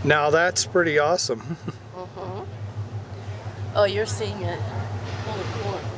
Now that's pretty awesome. Oh, you're seeing it. Really cool.